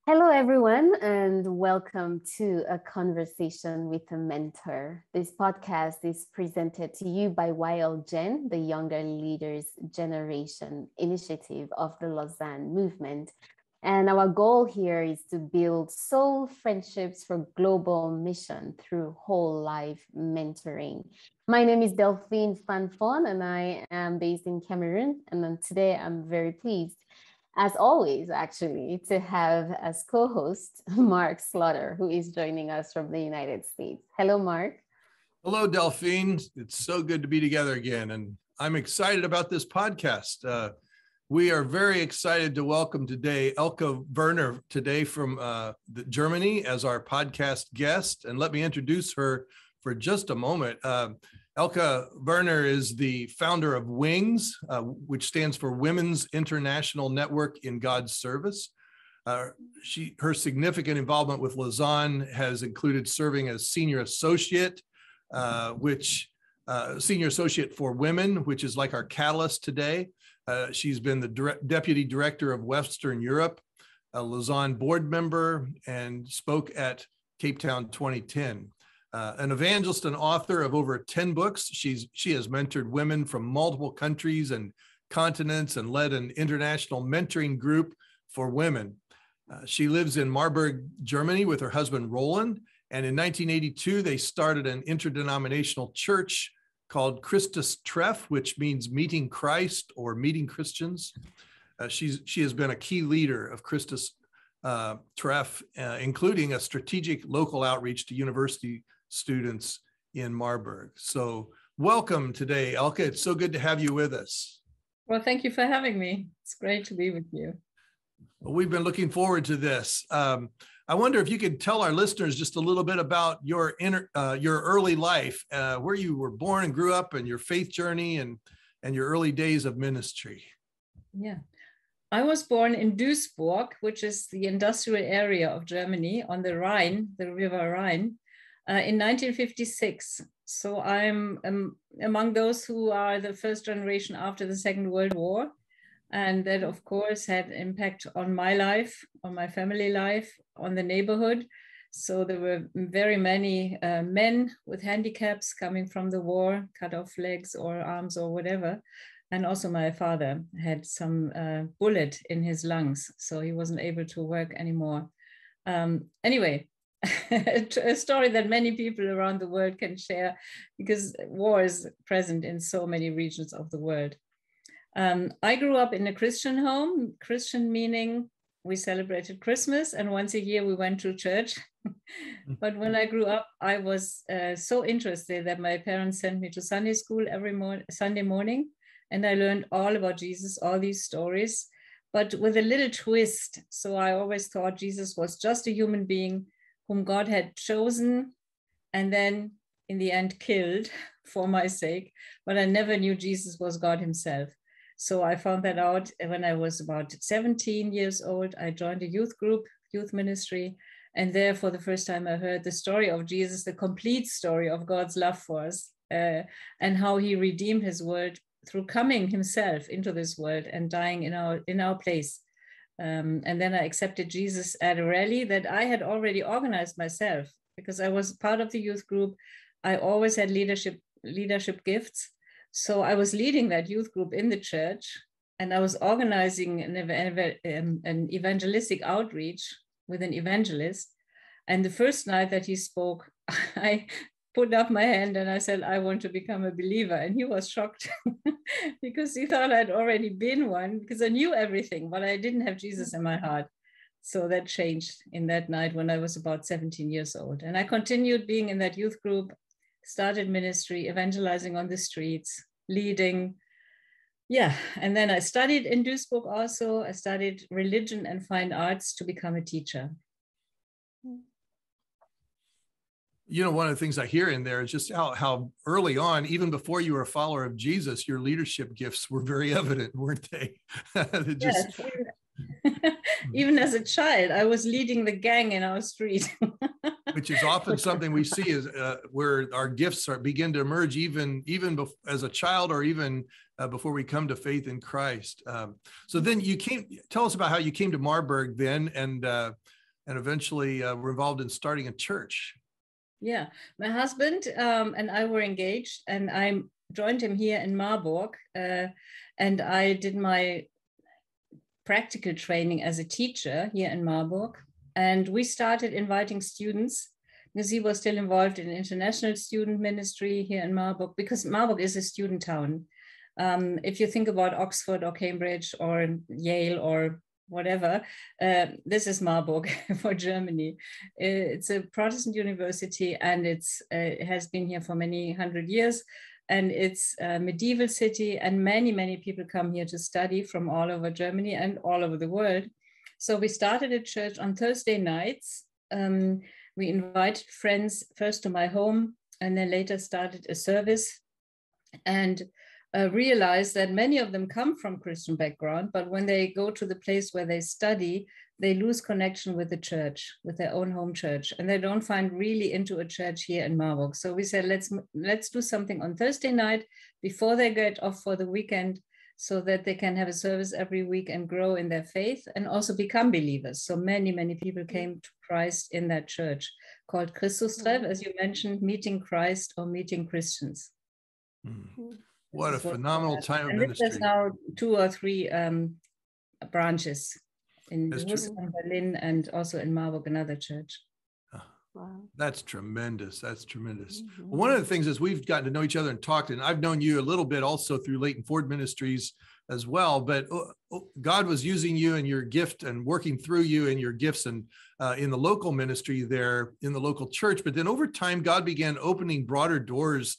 Hello, everyone, and welcome to A Conversation with a Mentor. This podcast is presented to you by YLGen, the Younger Leaders Generation initiative of the Lausanne movement. And our goal here is to build soul friendships for global mission through whole life mentoring. My name is Delphine Fanfon, and I am based in Cameroon. And today I'm very pleased, as always, actually, to have as co-host Mark Slaughter, who is joining us from the United States. Hello, Mark. Hello, Delphine. It's so good to be together again. And I'm excited about this podcast. We are very excited to welcome today Elke Werner today from Germany as our podcast guest. And let me introduce her for just a moment. Elke Werner is the founder of WINGS, which stands for Women's International Network in God's Service. Her significant involvement with Lausanne has included serving as senior associate, senior associate for women, which is like our catalyst today. She's been the deputy director of Western Europe, a Lausanne board member, and spoke at Cape Town 2010. An evangelist and author of over 10 books. She has mentored women from multiple countries and continents and led an international mentoring group for women. She lives in Marburg, Germany with her husband, Roland. And in 1982, they started an interdenominational church called Christus Treff, which means meeting Christ or meeting Christians. She has been a key leader of Christus Treff, including a strategic local outreach to university students in Marburg. So welcome today, Elke. It's so good to have you with us. Well, thank you for having me. It's great to be with you. Well, we've been looking forward to this. I wonder if you could tell our listeners just a little bit about your early life, where you were born and grew up, and your faith journey and your early days of ministry. Yeah. I was born in Duisburg, which is the industrial area of Germany on the Rhine, the River Rhine, in 1956. So I'm among those who are the first generation after the Second World War. And that, of course, had impact on my life, on my family life, on the neighborhood. So there were very many men with handicaps coming from the war, cut off legs or arms or whatever. And also my father had some bullet in his lungs, so he wasn't able to work anymore. Anyway, a story that many people around the world can share because war is present in so many regions of the world. I grew up in a Christian home, Christian meaning we celebrated Christmas and once a year we went to church. But when I grew up, I was so interested that my parents sent me to Sunday school every Sunday morning. And I learned all about Jesus, all these stories, but with a little twist. So I always thought Jesus was just a human being whom God had chosen and then in the end killed for my sake. But I never knew Jesus was God himself. So I found that out when I was about 17 years old. I joined a youth group, youth ministry. And there for the first time, I heard the story of Jesus, the complete story of God's love for us and how he redeemed his world through coming himself into this world and dying in our place. And then I accepted Jesus at a rally that I had already organized myself because I was part of the youth group. I always had leadership gifts. So I was leading that youth group in the church and I was organizing an evangelistic outreach with an evangelist. And the first night that he spoke, I put up my hand and I said, I want to become a believer. And he was shocked because he thought I'd already been one because I knew everything, but I didn't have Jesus in my heart. So that changed in that night when I was about 17 years old. And I continued being in that youth group, started ministry, evangelizing on the streets, leading. Yeah. And then I studied in Duisburg also. I studied religion and fine arts to become a teacher. You know, one of the things I hear in there is just how early on, even before you were a follower of Jesus, your leadership gifts were very evident, weren't they? Yes. Even as a child, I was leading the gang in our street. Which is often something we see is where our gifts begin to emerge even as a child or even before we come to faith in Christ. So then tell us about how you came to Marburg then and and eventually were involved in starting a church. Yeah, my husband and I were engaged, and I joined him here in Marburg, and I did my practical training as a teacher here in Marburg. And we started inviting students, because he was still involved in international student ministry here in Marburg, because Marburg is a student town. If you think about Oxford or Cambridge or Yale or whatever, this is Marburg for Germany. It's a Protestant university, and it has been here for many hundred years. And it's a medieval city, and many, many people come here to study from all over Germany and all over the world. So we started a church on Thursday nights. We invited friends first to my home, and then later started a service, and realized that many of them come from Christian background, but when they go to the place where they study, they lose connection with the church, with their own home church, and they don't find really into a church here in Marburg. So we said, let's do something on Thursday night before they get off for the weekend, so that they can have a service every week and grow in their faith and also become believers. So many, many people came to Christ in that church called Christustreff, as you mentioned, meeting Christ or meeting Christians. Mm. What a phenomenal time of ministry. There's now 2 or 3 branches in Berlin, and also in Marburg, another church. Wow. That's tremendous. That's tremendous. Mm-hmm. Well, one of the things is we've gotten to know each other and talked, and I've known you a little bit also through Leighton Ford Ministries as well, but God was using you and your gift and working through you and your gifts and in the local ministry there in the local church. But then over time, God began opening broader doors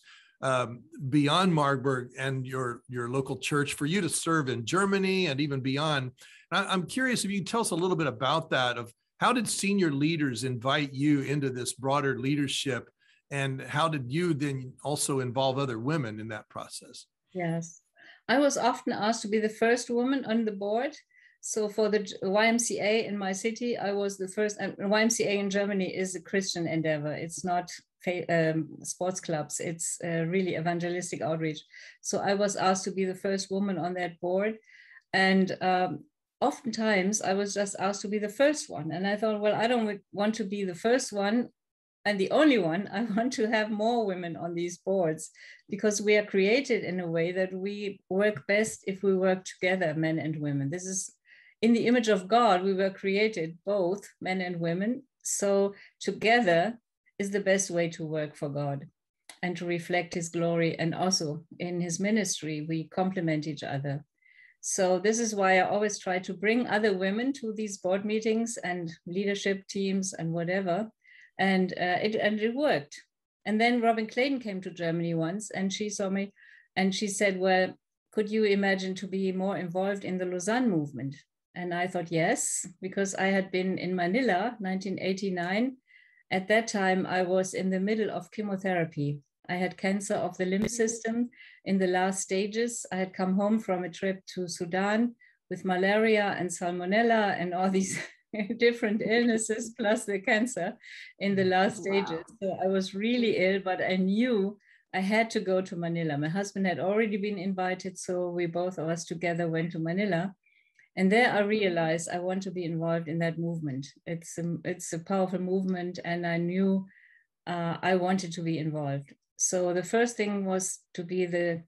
beyond Marburg and your local church for you to serve in Germany and even beyond. I'm curious if you can tell us a little bit about that, of how did senior leaders invite you into this broader leadership, and how did you then also involve other women in that process? Yes, I was often asked to be the first woman on the board. So for the YMCA in my city, I was the first. YMCA in Germany is a Christian endeavor. It's not sports clubs. It's really evangelistic outreach. So I was asked to be the first woman on that board. And oftentimes I was just asked to be the first one. And I thought, well, I don't want to be the first one and the only one. I want to have more women on these boards, because we are created in a way that we work best if we work together, men and women. This is in the image of God. We were created both men and women. So together is the best way to work for God and to reflect his glory. And also in his ministry, we complement each other. So this is why I always try to bring other women to these board meetings and leadership teams and whatever. And it worked. And then Robin Clayton came to Germany once, and she saw me and she said, well, could you imagine to be more involved in the Lausanne movement? And I thought, yes, because I had been in Manila, 1989. At that time, I was in the middle of chemotherapy. I had cancer of the lymph system in the last stages. I had come home from a trip to Sudan with malaria and salmonella and all these different illnesses, plus the cancer in the last stages. So I was really ill, but I knew I had to go to Manila. My husband had already been invited, so we both of us together went to Manila. And there I realized I want to be involved in that movement. It's a powerful movement, and I knew I wanted to be involved. So the first thing was to be the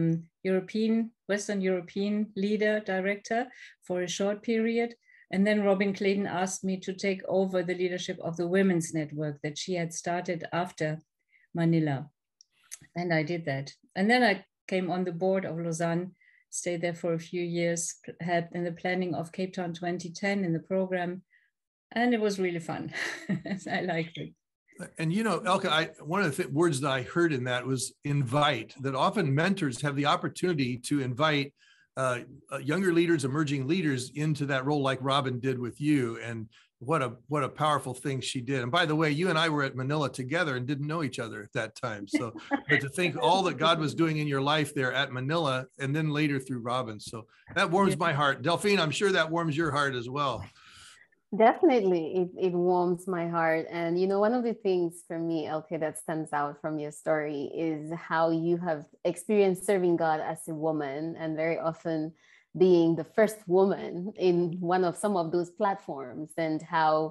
Western European leader director for a short period. And then Robin Clayton asked me to take over the leadership of the women's network that she had started after Manila. And I did that. And then I came on the board of Lausanne, stayed there for a few years, helped in the planning of Cape Town 2010 in the program. And it was really fun. I liked it. And, you know, Elke, one of the words that I heard in that was invite, that often mentors have the opportunity to invite younger leaders, emerging leaders into that role, like Robin did with you. And what a powerful thing she did. And by the way, you and I were at Manila together and didn't know each other at that time. So, but to think all that God was doing in your life there at Manila, and then later through Robin. So that warms my heart. Delphine, I'm sure that warms your heart as well. Definitely, it warms my heart. And, you know, one of the things for me, Elke, that stands out from your story is how you have experienced serving God as a woman, and very often being the first woman in some of those platforms, and how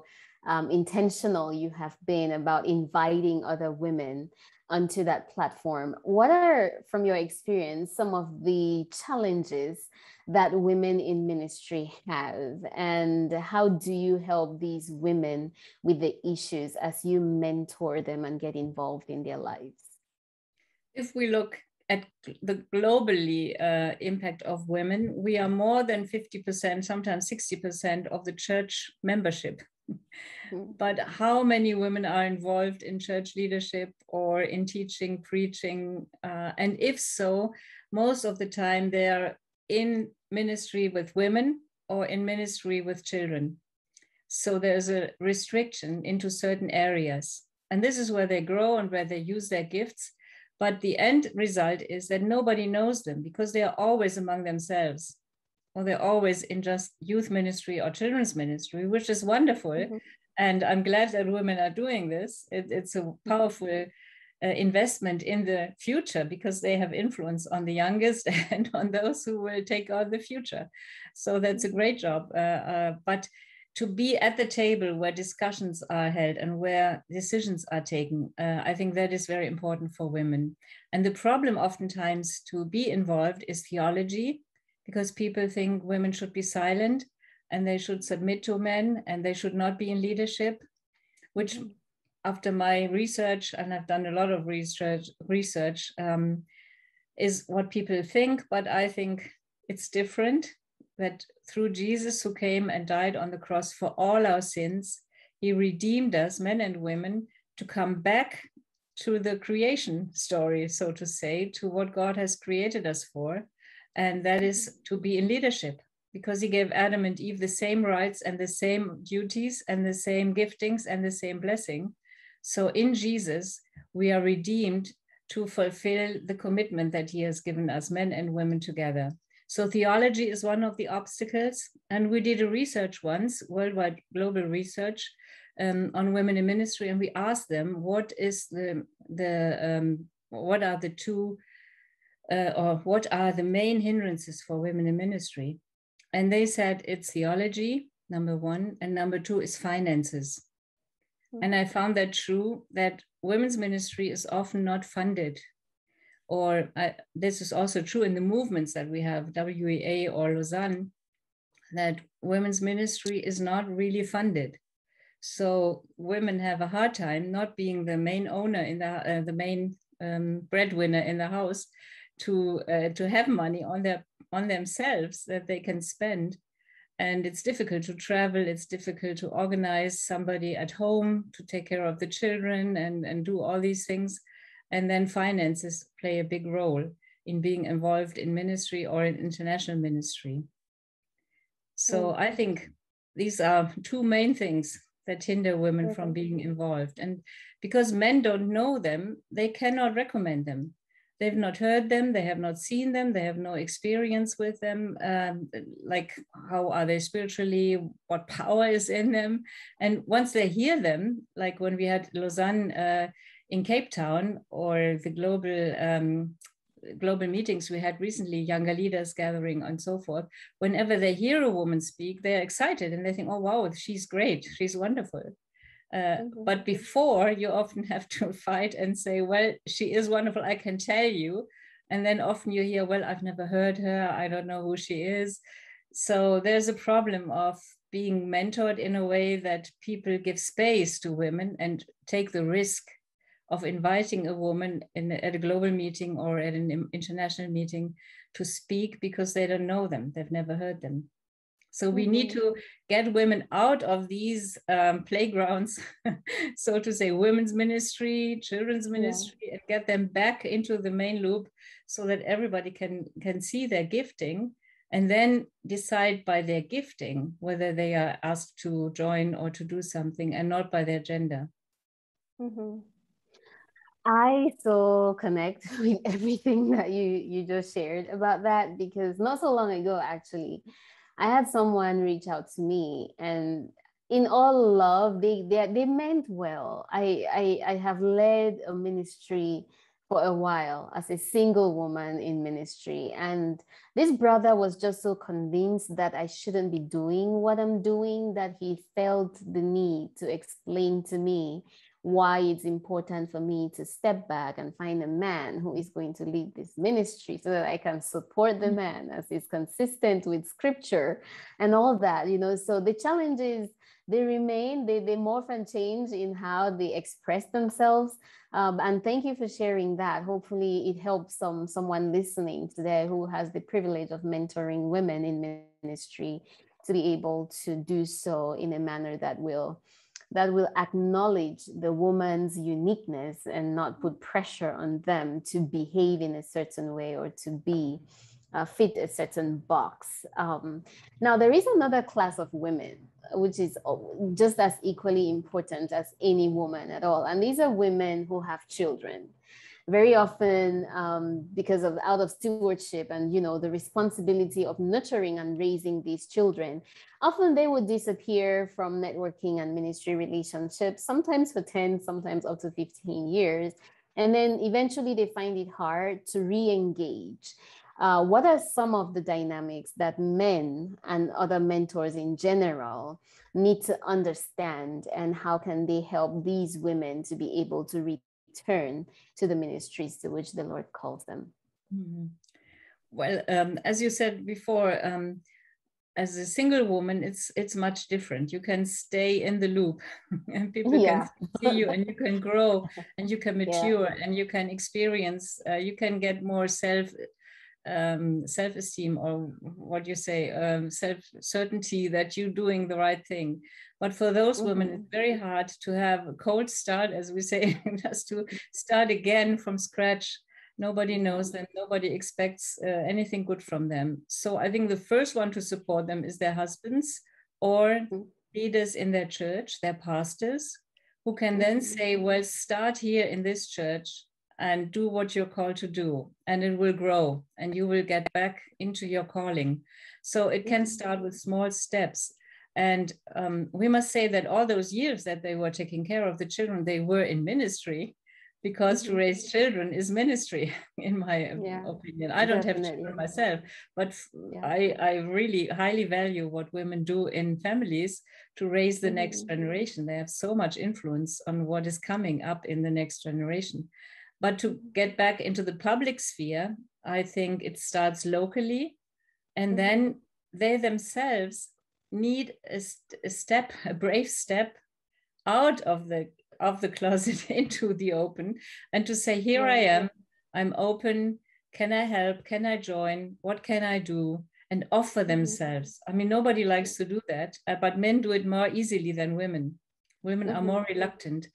intentional you have been about inviting other women onto that platform. What are, from your experience, some of the challenges that women in ministry have, and how do you help these women with the issues as you mentor them and get involved in their lives? If we look at the globally impact of women, we are more than 50%, sometimes 60% of the church membership. But how many women are involved in church leadership or in teaching, preaching? And if so, most of the time they are in ministry with women or in ministry with children. So there's a restriction into certain areas. And this is where they grow and where they use their gifts. But the end result is that nobody knows them because they are always among themselves, or they're always in just youth ministry or children's ministry, which is wonderful. Mm-hmm. And I'm glad that women are doing this. It's a powerful investment in the future because they have influence on the youngest and on those who will take on the future. So that's a great job. But to be at the table where discussions are held and where decisions are taken, I think that is very important for women. And the problem oftentimes to be involved is theology, because people think women should be silent and they should submit to men and they should not be in leadership, which after my research, and I've done a lot of research, is what people think, but I think it's different, that through Jesus, who came and died on the cross for all our sins, he redeemed us, men and women, to come back to the creation story, so to say, to what God has created us for. And that is to be in leadership, because he gave Adam and Eve the same rights and the same duties and the same giftings and the same blessing. So in Jesus, we are redeemed to fulfill the commitment that he has given us, men and women together. So theology is one of the obstacles. And we did a research once, worldwide global research on women in ministry. And we asked them, what is what are the main hindrances for women in ministry? And they said it's theology, number one, and number two is finances. And I found that true, that women's ministry is often not funded. Or this is also true in the movements that we have, WEA or Lausanne, that women's ministry is not really funded. So women have a hard time not being the main owner in the main breadwinner in the house, to have money on themselves that they can spend. And it's difficult to travel, it's difficult to organize somebody at home to take care of the children and do all these things. And then finances play a big role in being involved in ministry or in international ministry. So I think these are two main things that hinder women from being involved. And because men don't know them, they cannot recommend them. They've not heard them, they have not seen them, they have no experience with them, like how are they spiritually, what power is in them. And once they hear them, like when we had Lausanne in Cape Town, or the global meetings we had recently, younger leaders gathering and so forth, whenever they hear a woman speak, they're excited and they think, oh, wow, she's great, she's wonderful. But before, you often have to fight and say, well, she is wonderful, I can tell you. And then often you hear, well, I've never heard her, I don't know who she is. So there's a problem of being mentored in a way that people give space to women and take the risk of inviting a woman at a global meeting or at an international meeting to speak because they don't know them, they've never heard them. So we need to get women out of these playgrounds, so to say, women's ministry, children's ministry, and get them back into the main loop so that everybody can see their gifting and then decide by their gifting whether they are asked to join or to do something, and not by their gender. I so connect with everything that you just shared about that, because not so long ago, actually, I had someone reach out to me, and in all love, they meant well. I have led a ministry for a while as a single woman in ministry. And this brother was just so convinced that I shouldn't be doing what I'm doing, that he felt the need to explain to me why it's important for me to step back and find a man who is going to lead this ministry so that I can support the man as is consistent with scripture and all that, you know. So the challenge is they remain, they morph and change in how they express themselves. And thank you for sharing that. Hopefully it helps someone listening today who has the privilege of mentoring women in ministry to be able to do so in a manner that will acknowledge the woman's uniqueness and not put pressure on them to behave in a certain way or to be fit a certain box. Now, there is another class of women which is just as equally important as any woman at all. And these are women who have children. Very often, because of out of stewardship and, you know, the responsibility of nurturing and raising these children, often they would disappear from networking and ministry relationships, sometimes for 10, sometimes up to 15 years. And then eventually they find it hard to re-engage. What are some of the dynamics that men and other mentors in general need to understand, and how can they help these women to be able to return to the ministries to which the Lord calls them? Mm-hmm. Well, as you said before, as a single woman, it's much different. You can stay in the loop and people can see you, and you can grow and you can mature and you can experience, you can get more self-esteem, or what you say, self-certainty that you're doing the right thing. But for those women, it's very hard to have a cold start, as we say, just to start again from scratch. Nobody knows them, nobody expects anything good from them. So I think the first one to support them is their husbands or leaders in their church, their pastors, who can then say, well, start here in this church and do what you're called to do, and it will grow and you will get back into your calling. So it can start with small steps. And we must say that all those years that they were taking care of the children, they were in ministry, because to raise children is ministry, in my opinion. I don't have children myself, but I really highly value what women do in families to raise the next generation. They have so much influence on what is coming up in the next generation. But to get back into the public sphere, I think it starts locally, and then they themselves need a brave step out of the closet into the open, and to say, here I am, I'm open, can I help, can I join, what can I do, and offer themselves. I mean, nobody likes to do that, but men do it more easily than women. Women are more reluctant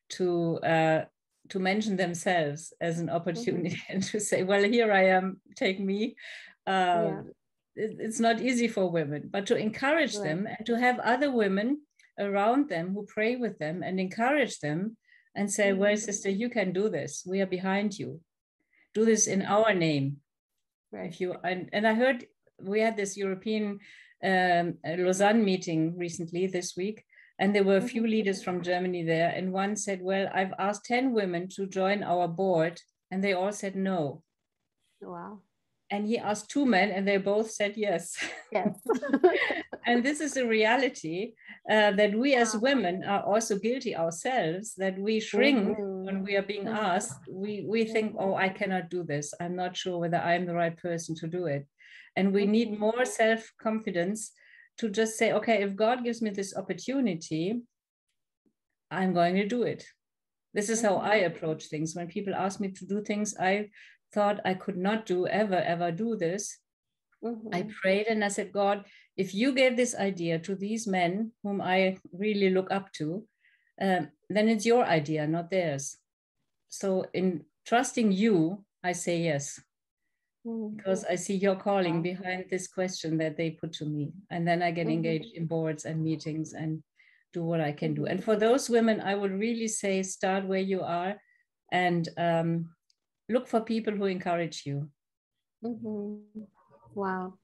to mention themselves as an opportunity and to say, well, here I am, take me. It's not easy for women, but to encourage them and to have other women around them who pray with them and encourage them and say, well, sister, you can do this. We are behind you. Do this in our name. If you and I heard we had this European Lausanne meeting recently this week, and there were a few leaders from Germany there. And one said, well, I've asked 10 women to join our board, and they all said no. Wow. And he asked 2 men, and they both said yes. Yes. And this is a reality that we as women are also guilty ourselves, that we shrink when we are being asked. We think, oh, I cannot do this. I'm not sure whether I'm the right person to do it. And we need more self-confidence to just say, okay, if God gives me this opportunity, I'm going to do it. This is how I approach things. When people ask me to do things I thought I could not do, ever do this, I prayed and I said, God, if you gave this idea to these men whom I really look up to, then it's your idea, not theirs. So in trusting you, I say yes, because I see your calling behind this question that they put to me. And then I get engaged in boards and meetings and do what I can do. And for those women, I would really say, start where you are and look for people who encourage you. Wow.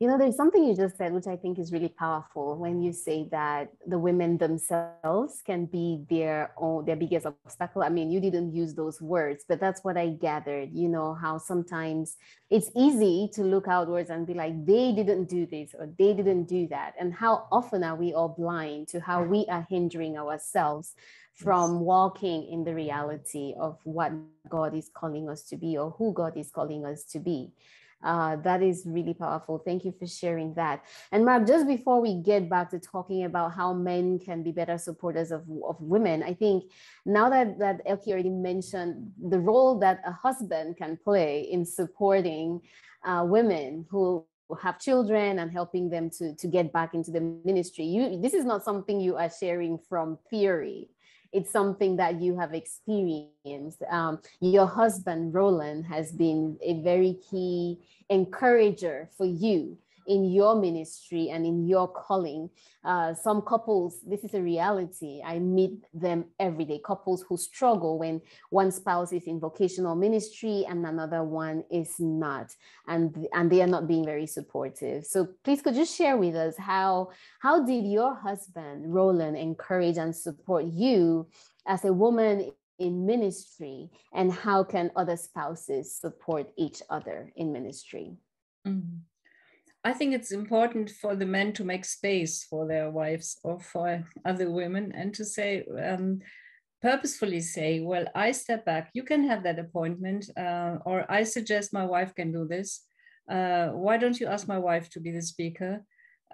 You know, there's something you just said, which I think is really powerful when you say that the women themselves can be their biggest obstacle. I mean, you didn't use those words, but that's what I gathered, you know, how sometimes it's easy to look outwards and be like, they didn't do this or they didn't do that. And how often are we all blind to how we are hindering ourselves from walking in the reality of what God is calling us to be or who God is calling us to be. That is really powerful. Thank you for sharing that. And Mark, just before we get back to talking about how men can be better supporters of women, I think now that Elke already mentioned the role that a husband can play in supporting women who have children and helping them to get back into the ministry. This is not something you are sharing from theory. It's something that you have experienced. Your husband, Roland, has been a very key encourager for you in your ministry and in your calling. Some couples, this is a reality. I meet them every day. Couples who struggle when one spouse is in vocational ministry and another one is not, and they are not being very supportive. So please, could you share with us how did your husband, Roland, encourage and support you as a woman in ministry, and how can other spouses support each other in ministry? Mm-hmm. I think it's important for the men to make space for their wives or for other women, and to say, purposefully say, well, I step back, you can have that appointment, or I suggest my wife can do this. Why don't you ask my wife to be the speaker?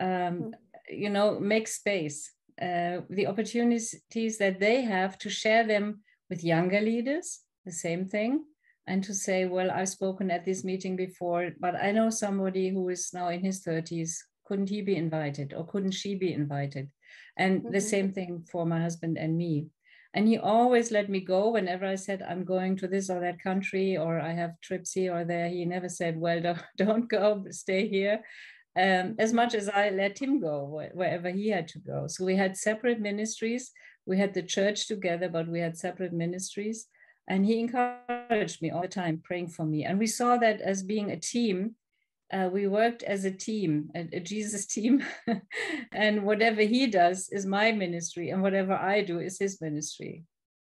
You know, make space. The opportunities that they have to share them with younger leaders, the same thing. And to say, well, I've spoken at this meeting before, but I know somebody who is now in his 30s. Couldn't he be invited, or couldn't she be invited? And the same thing for my husband and me. And he always let me go whenever I said, I'm going to this or that country, or I have trips here or there. He never said, well, don't go, stay here. As much as I let him go wherever he had to go. So we had separate ministries. We had the church together, but we had separate ministries. And he encouraged me all the time, praying for me. And we saw that as being a team. We worked as a team, a Jesus team. And whatever he does is my ministry, and whatever I do is his ministry.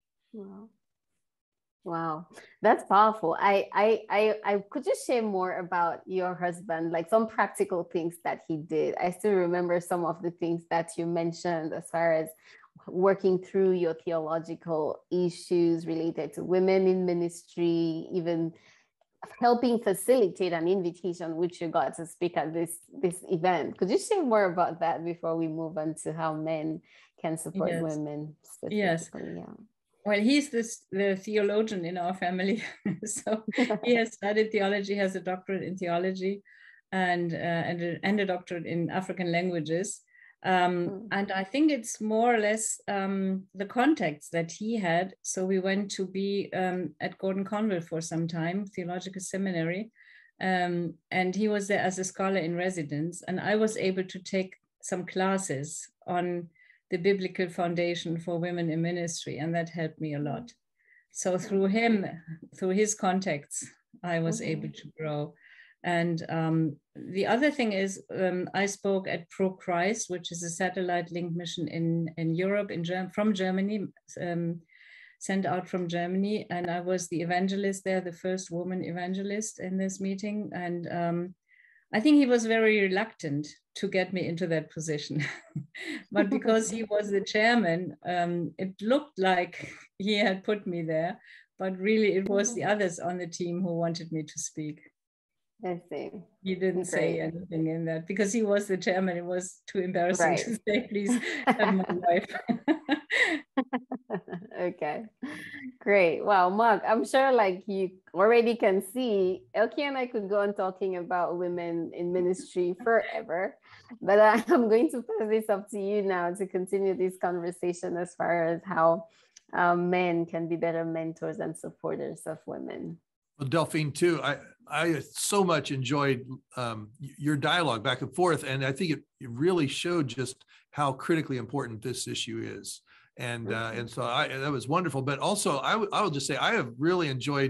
Wow, that's powerful. I could you share more about your husband, like some practical things that he did? I still remember some of the things that you mentioned as far as working through your theological issues related to women in ministry, even helping facilitate an invitation which you got to speak at this event. Could you share more about that before we move on to how men can support women specifically? Yes. Yeah. Well, he's the theologian in our family. So he has studied theology, has a doctorate in theology, and a doctorate in African languages. And I think it's more or less the contacts that he had. So we went to be at Gordon Convent for some time, theological seminary, and he was there as a scholar in residence. And I was able to take some classes on the biblical foundation for women in ministry, and that helped me a lot. So through him, through his contacts, I was able to grow. And the other thing is, I spoke at Pro Christ, which is a satellite link mission in Europe, from Germany, sent out from Germany. And I was the evangelist there, the first woman evangelist in this meeting. And I think he was very reluctant to get me into that position. But because he was the chairman, it looked like he had put me there, but really it was the others on the team who wanted me to speak. I see. He didn't say anything in that because he was the chairman. It was too embarrassing to say, please have my wife. Okay, great. Wow, Mark, I'm sure like you already can see, Elke and I could go on talking about women in ministry forever, but I'm going to pass this up to you now to continue this conversation as far as how men can be better mentors and supporters of women. Well, Delphine, too, I so much enjoyed your dialogue back and forth, and I think it really showed just how critically important this issue is. And so that was wonderful. But also, I will just say I have really enjoyed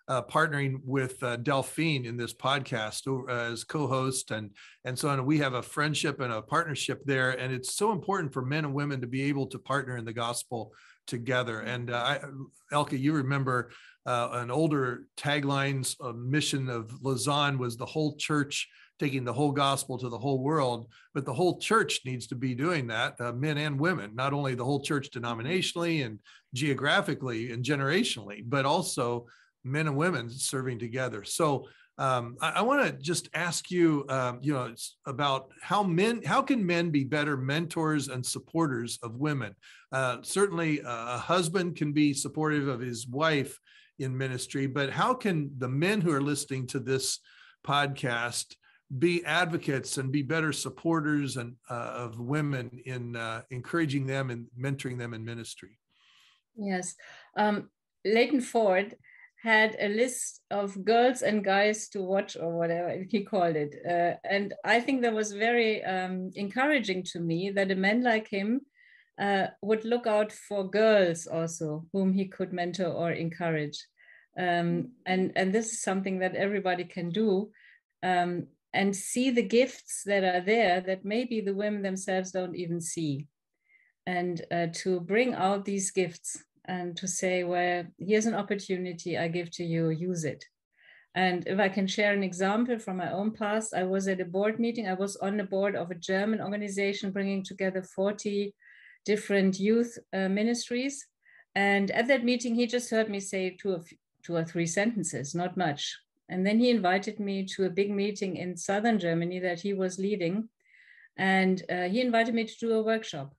partnering with Delphine in this podcast as co-host and so on. We have a friendship and a partnership there, and it's so important for men and women to be able to partner in the gospel together. And Elke, you remember an older tagline's mission of Lausanne was the whole church taking the whole gospel to the whole world, but the whole church needs to be doing that, men and women, not only the whole church denominationally and geographically and generationally, but also men and women serving together. So I want to just ask you, it's about how can men be better mentors and supporters of women? Certainly a husband can be supportive of his wife in ministry, but how can the men who are listening to this podcast be advocates and be better supporters and of women in encouraging them and mentoring them in ministry? Yes. Leighton Ford had a list of girls and guys to watch, or whatever he called it. And I think that was very encouraging to me that a man like him would look out for girls also whom he could mentor or encourage. And this is something that everybody can do. And see the gifts that are there that maybe the women themselves don't even see. And to bring out these gifts and to say, well, here's an opportunity I give to you, use it. And if I can share an example from my own past, I was at a board meeting. I was on the board of a German organization bringing together 40 different youth ministries. And at that meeting, he just heard me say two or three sentences, not much. And then he invited me to a big meeting in southern Germany that he was leading. And he invited me to do a workshop.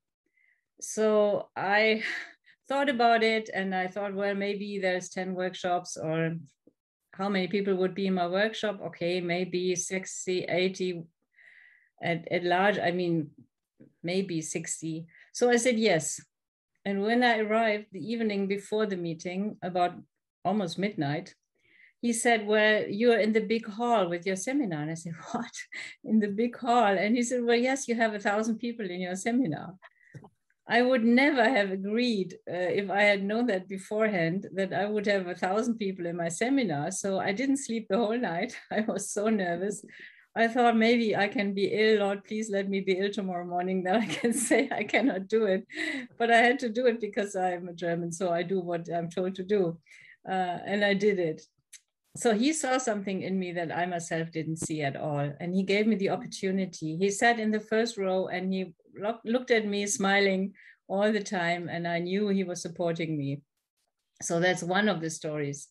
So I thought about it and I thought, well, maybe there's 10 workshops, or how many people would be in my workshop? Okay, maybe 60, 80 at large. I mean, maybe 60. So I said yes. And when I arrived the evening before the meeting, about almost midnight, he said, well, you're in the big hall with your seminar. And I said, what? In the big hall? And he said, well, yes, you have 1,000 people in your seminar. I would never have agreed if I had known that beforehand, that I would have 1,000 people in my seminar. So I didn't sleep the whole night. I was so nervous. I thought maybe I can be ill. Lord, please let me be ill tomorrow morning, that I can say I cannot do it. But I had to do it because I'm a German, so I do what I'm told to do. And I did it. So he saw something in me that I myself didn't see at all. And he gave me the opportunity. He sat in the first row and he looked at me smiling all the time. And I knew he was supporting me. So that's one of the stories.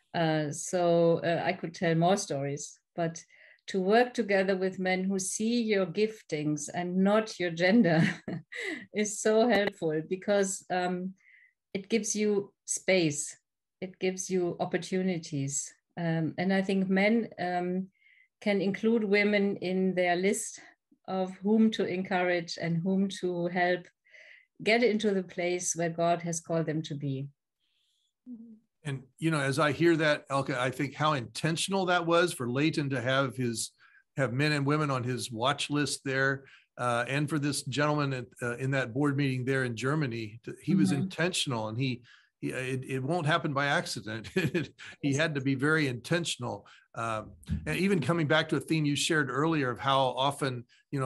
I could tell more stories, but to work together with men who see your giftings and not your gender is so helpful, because it gives you space. It gives you opportunities. And I think men can include women in their list of whom to encourage and whom to help get into the place where God has called them to be. And, as I hear that, Elke, I think how intentional that was for Leighton to have men and women on his watch list there. And for this gentleman in that board meeting there in Germany, he was intentional, and it won't happen by accident. He had to be very intentional. And even coming back to a theme you shared earlier of how often,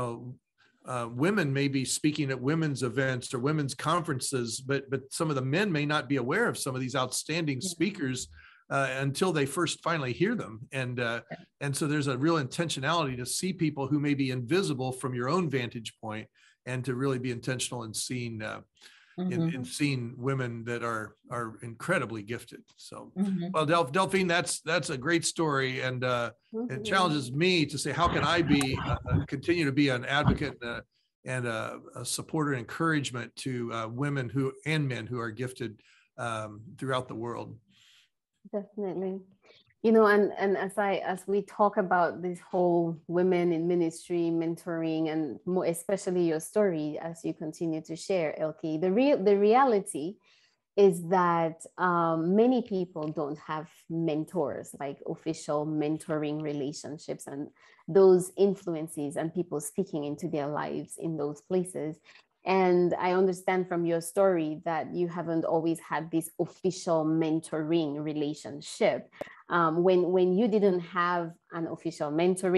women may be speaking at women's events or women's conferences, but some of the men may not be aware of some of these outstanding speakers until they first finally hear them. And so there's a real intentionality to see people who may be invisible from your own vantage point, and to really be intentional in seeing in seeing women that are incredibly gifted. So, well, Delphine, that's a great story, and it challenges me to say, how can I be continue to be an advocate and a supporter and encouragement to women and men who are gifted throughout the world. Definitely. And as we talk about this whole women in ministry, mentoring, and more especially your story as you continue to share, Elke, the reality is that many people don't have mentors, like official mentoring relationships and those influences and people speaking into their lives in those places. And I understand from your story that you haven't always had this official mentoring relationship. when you didn't have an official mentor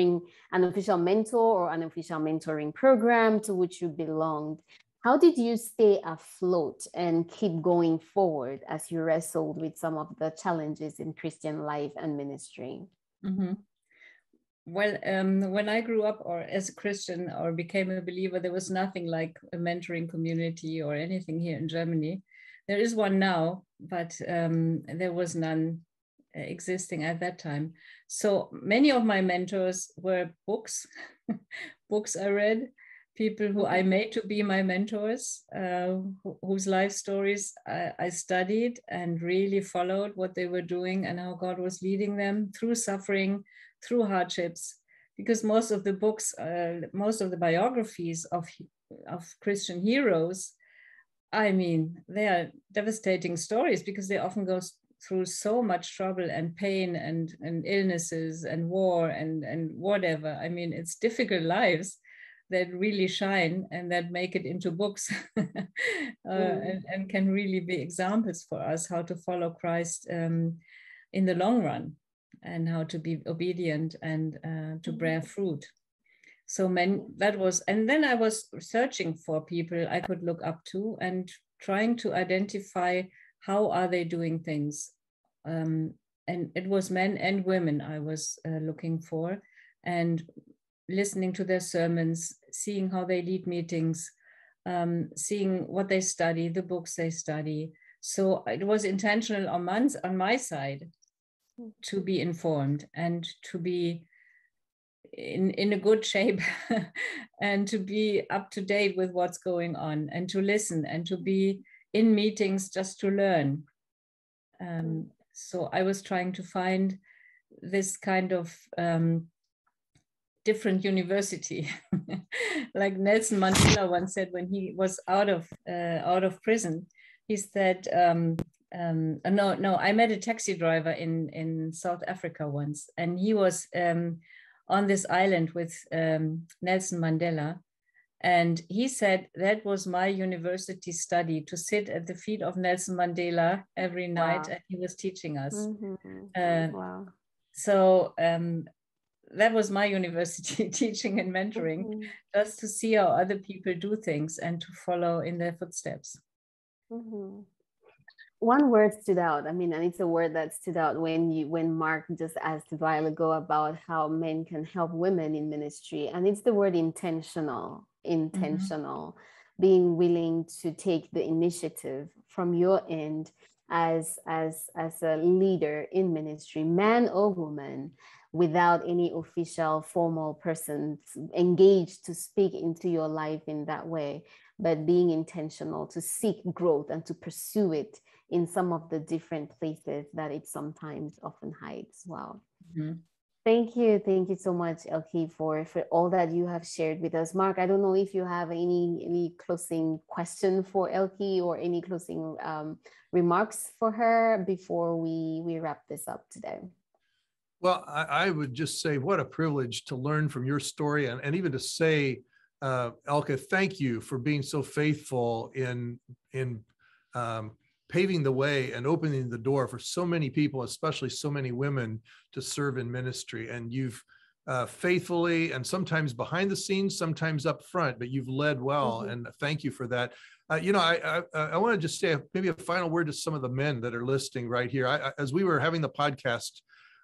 or an official mentoring program to which you belonged. How did you stay afloat and keep going forward as you wrestled with some of the challenges in Christian life and ministry? Mm-hmm. Well, when I grew up or as a Christian or became a believer, there was nothing like a mentoring community or anything here in Germany. There is one now, but there was none existing at that time. So many of my mentors were books, books I read, people who I made to be my mentors, whose life stories I studied and really followed what they were doing and how God was leading them through suffering, through hardships, because most of the books, most of the biographies of Christian heroes, I mean, they are devastating stories because they often go through so much trouble and pain and illnesses and war and whatever. I mean, it's difficult lives that really shine and that make it into books and can really be examples for us how to follow Christ in the long run and how to be obedient and to bear fruit. So that was, and then I was searching for people I could look up to and trying to identify how are they doing things. And it was men and women I was looking for and listening to their sermons, seeing how they lead meetings, seeing what they study, the books they study. So it was intentional on my side to be informed and to be in a good shape and to be up to date with what's going on and to listen and to be in meetings just to learn. So I was trying to find this kind of different university. Like Nelson Mandela once said when he was out of prison, he said, no, I met a taxi driver in South Africa once, and he was on this island with Nelson Mandela. And he said that was my university study, to sit at the feet of Nelson Mandela every night. Wow. And he was teaching us. Wow. So that was my university, teaching and mentoring, just to see how other people do things and to follow in their footsteps. One word stood out. I mean, and it's a word that stood out when Mark just asked a while ago about how men can help women in ministry. And it's the word intentional, being willing to take the initiative from your end as a leader in ministry, man or woman, without any official formal person engaged to speak into your life in that way, but being intentional to seek growth and to pursue it in some of the different places that it sometimes often hides. Wow. Thank you so much, Elke, for all that you have shared with us. Mark, I don't know if you have any closing question for Elke or any closing remarks for her before we wrap this up today. Well, I would just say what a privilege to learn from your story and even to say, Elke, thank you for being so faithful in paving the way and opening the door for so many people, especially so many women, to serve in ministry. And you've faithfully, and sometimes behind the scenes, sometimes up front, but you've led well. And thank you for that. I want to just say maybe a final word to some of the men that are listening right here. As we were having the podcast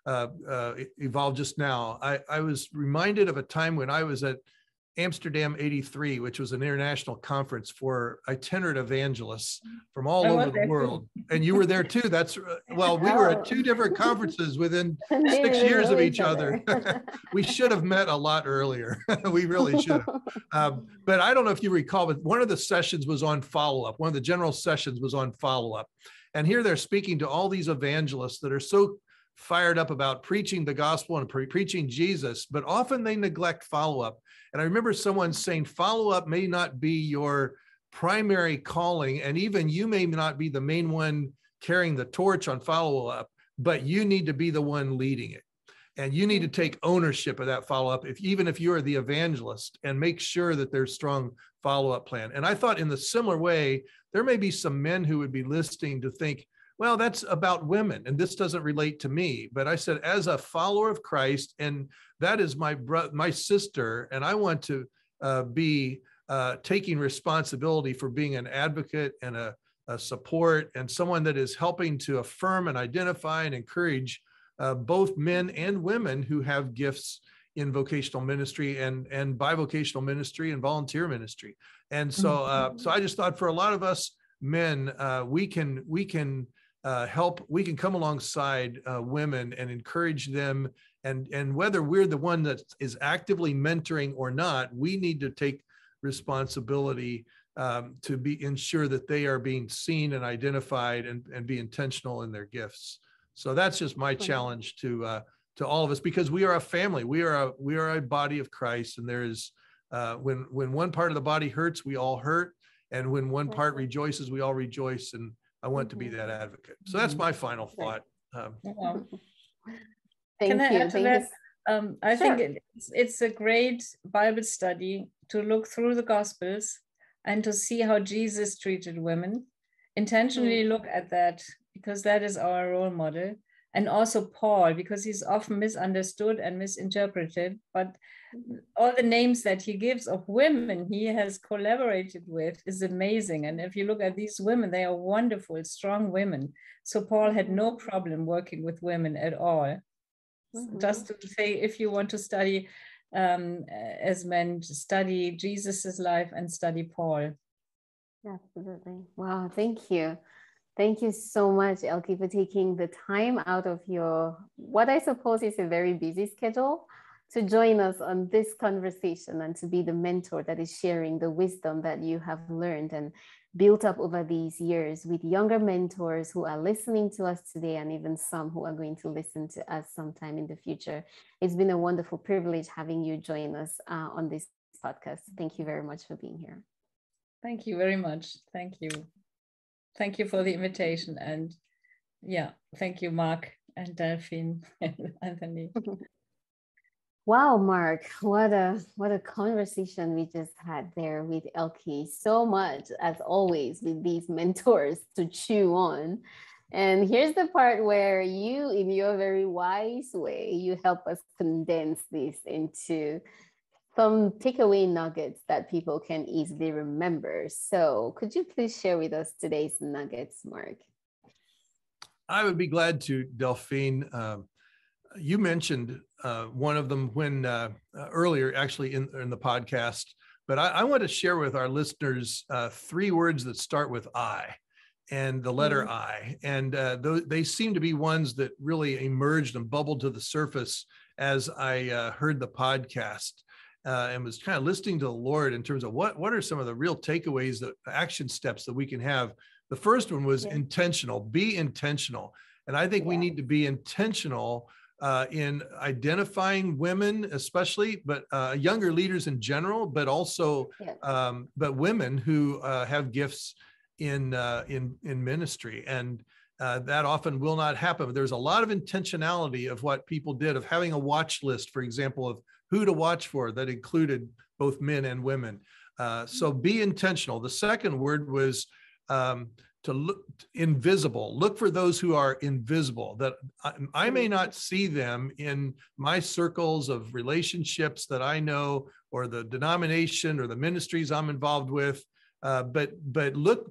evolve just now, I was reminded of a time when I was at Amsterdam 83, which was an international conference for itinerant evangelists from all over the world. And you were there too. We were at two different conferences within 6 years of each other. We should have met a lot earlier. We really should have. But I don't know if you recall, but one of the sessions was on follow-up. One of the general sessions was on follow-up. And here they're speaking to all these evangelists that are so fired up about preaching the gospel and preaching Jesus, but often they neglect follow-up. And I remember someone saying, follow-up may not be your primary calling, and even you may not be the main one carrying the torch on follow-up, but you need to be the one leading it. And you need to take ownership of that follow-up, even if you're the evangelist, and make sure that there's strong follow-up plan. And I thought in the similar way, there may be some men who would be listening to think, well, that's about women, and this doesn't relate to me. But I said, as a follower of Christ, and that is my sister, and I want to be taking responsibility for being an advocate and a support and someone that is helping to affirm and identify and encourage both men and women who have gifts in vocational ministry and bivocational ministry and volunteer ministry. And so, so I just thought for a lot of us men, we can help. We can come alongside women and encourage them. And whether we're the one that is actively mentoring or not, we need to take responsibility to ensure that they are being seen and identified and be intentional in their gifts. So that's just my challenge to all of us, because we are a family. We are a body of Christ, and there is when one part of the body hurts, we all hurt, and when one part rejoices, we all rejoice. And I want to be that advocate. So that's my final thought. Can I add to that? I think it's a great Bible study to look through the Gospels and to see how Jesus treated women. Intentionally look at that, because that is our role model. And also Paul, because he's often misunderstood and misinterpreted, but all the names that he gives of women he has collaborated with is amazing. And if you look at these women, they are wonderful, strong women. So Paul had no problem working with women at all. Just to say, if you want to study as men, study Jesus's life and study Paul. Absolutely. Wow, thank you. Thank you so much, Elke, for taking the time out of your, what I suppose is a very busy schedule, to join us on this conversation and to be the mentor that is sharing the wisdom that you have learned and built up over these years with younger mentors who are listening to us today, and even some who are going to listen to us sometime in the future. It's been a wonderful privilege having you join us on this podcast. Thank you very much for being here. Thank you very much. Thank you. Thank you for the invitation. And yeah, thank you, Mark and Delphine and Anthony. Wow, Mark, what a conversation we just had there with Elke. So much, as always, with these mentors to chew on. And here's the part where you, in your very wise way, you help us condense this into some takeaway nuggets that people can easily remember. So could you please share with us today's nuggets, Mark? I would be glad to, Delphine. You mentioned one of them when earlier, actually in the podcast, but I want to share with our listeners 3 words that start with I and the letter I. And they seem to be ones that really emerged and bubbled to the surface as I heard the podcast. And was kind of listening to the Lord in terms of what are some of the real takeaways, the action steps that we can have. The first one was intentional, be intentional. And I think we need to be intentional in identifying women, especially, but younger leaders in general, but also, but women who have gifts in ministry. And that often will not happen. There's a lot of intentionality of what people did, of having a watch list, for example, of who to watch for that included both men and women. So be intentional. The second word was to look invisible. Look for those who are invisible, that I may not see them in my circles of relationships that I know, or the denomination or the ministries I'm involved with. But look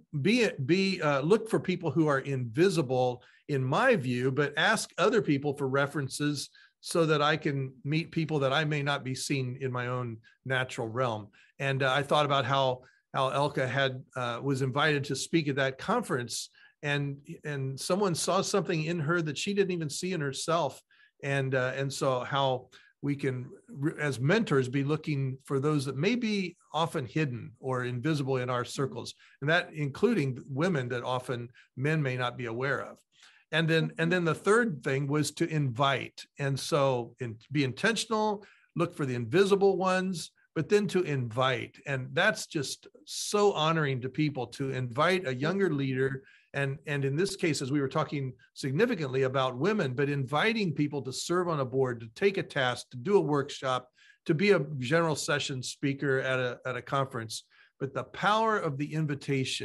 for people who are invisible in my view, but ask other people for references so that I can meet people that I may not be seen in my own natural realm. And I thought about how Elke was invited to speak at that conference, and someone saw something in her that she didn't even see in herself. And so how we can, as mentors, be looking for those that may be often hidden or invisible in our circles, and that including women that often men may not be aware of. And then the third thing was to invite. And so be intentional, look for the invisible ones, but then to invite. And that's just so honoring to people, to invite a younger leader. And in this case, as we were talking significantly about women, but inviting people to serve on a board, to take a task, to do a workshop, to be a general session speaker at a conference. But the power of the invitation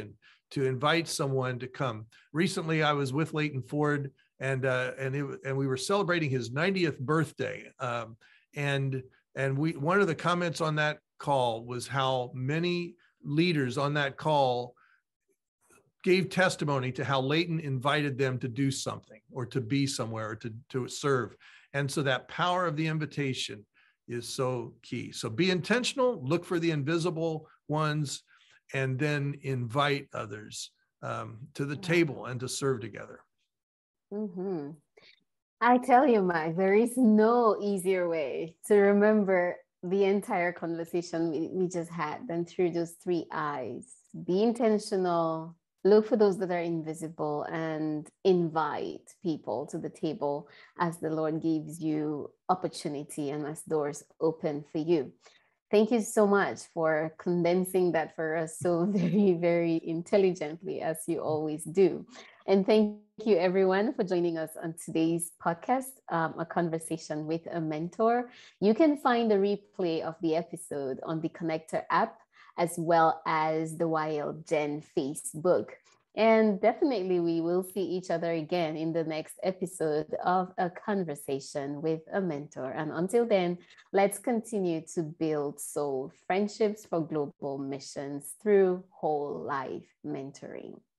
to invite someone to come. Recently, I was with Leighton Ford, and we were celebrating his 90th birthday. And one of the comments on that call was how many leaders on that call gave testimony to how Leighton invited them to do something or to be somewhere or to serve. And so that power of the invitation is so key. So be intentional, look for the invisible ones, and then invite others to the table and to serve together. Mm-hmm. I tell you, Mike, there is no easier way to remember the entire conversation we just had than through those 3 I's. Be intentional, look for those that are invisible, and invite people to the table as the Lord gives you opportunity and as doors open for you. Thank you so much for condensing that for us so very, very intelligently, as you always do. And thank you, everyone, for joining us on today's podcast, A Conversation with a Mentor. You can find the replay of the episode on the Connector app, as well as the Wild Gen Facebook. And definitely we will see each other again in the next episode of A Conversation with a Mentor. And until then, let's continue to build soul friendships for global missions through whole life mentoring.